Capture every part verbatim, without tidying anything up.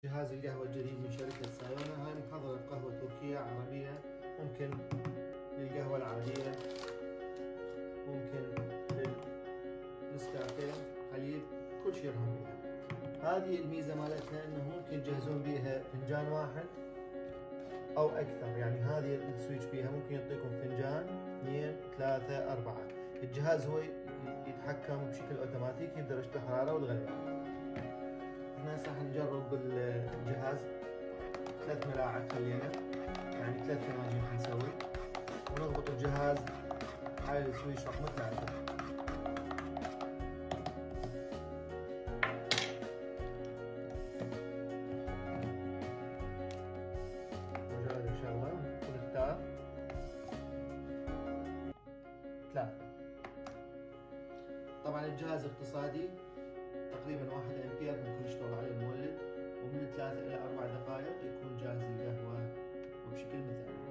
جهاز القهوة الجديد من شركة سايونا. هاي محضرة قهوة تركية عربية، ممكن للقهوة العادية، ممكن للنسكافيه، حليب، كل شيء رهن بيها. هذه الميزة مالتها انه ممكن تجهزون بيها فنجان واحد او اكثر، يعني هذه السويتش بيها ممكن يعطيكم فنجان، اثنين، ثلاثة، اربعة. الجهاز هو يتحكم بشكل اوتوماتيكي بدرجة الحرارة والغليان. احنا هسه حنجرب الجهاز، ثلاث ملاعق خلينا، يعني ثلاث فناجين حنسوي، ونضغط الجهاز على السويتش رقم ثلاثة. مجرد نشغله ونختار ثلاثة. طبعا الجهاز اقتصادي، تقريبا واحد امبير ممكن يشتغل عليه المولد، ومن ثلاثة إلى أربع دقائق يكون جاهز القهوة وبشكل مثالي.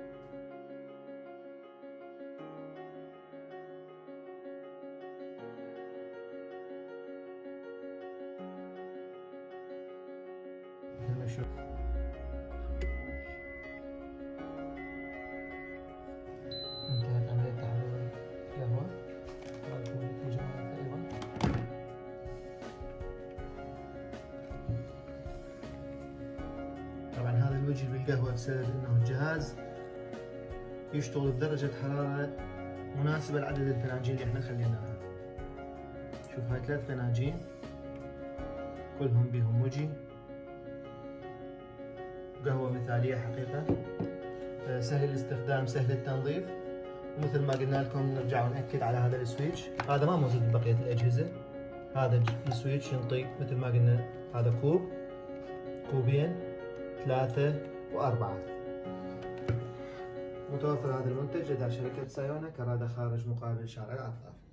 مثل ما نشوف انتهت عملية تحضير القهوة. هذا هو الفنجان أيضا. طبعا هذا الوجه بالقهوة بسبب انه الجهاز يشتغل بدرجة حرارة مناسبة لعدد الفناجين اللي احنا خليناها. شوف هاي ثلاث فناجين كلهم بيهم وجه، قهوة مثالية حقيقة، سهل الاستخدام، سهل التنظيف. ومثل ما قلنا لكم نرجع ونأكد على هذا السويتش، هذا ما موجود ببقية الأجهزة. هذا السويتش ينطي مثل ما قلنا، هذا كوب، كوبين، ثلاثة وأربعة. متوفر هذا المنتج لدى شركة سايونا كرادة خارج مقابل شارع الأطراف.